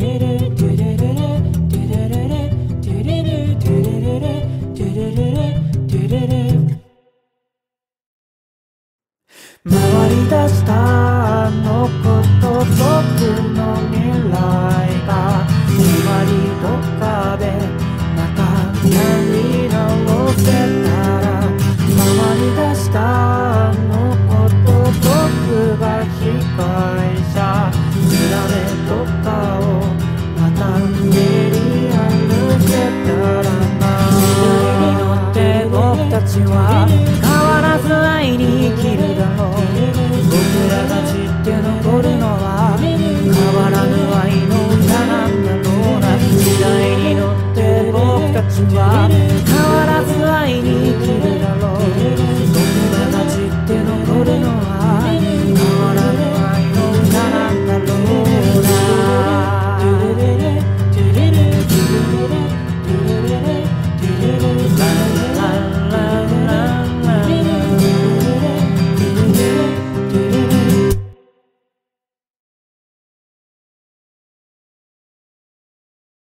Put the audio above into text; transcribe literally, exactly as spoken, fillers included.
回り出したあのこと僕の未来がつまりどっかでまたやり直せたら回り出したあのこと僕が被害者つられどっかをまた練り歩けたらな時代に乗って僕たちは変わらず愛に生きるだろう僕らが知って残るのは変わらぬ愛の歌なんだろうな時代に乗って僕たちは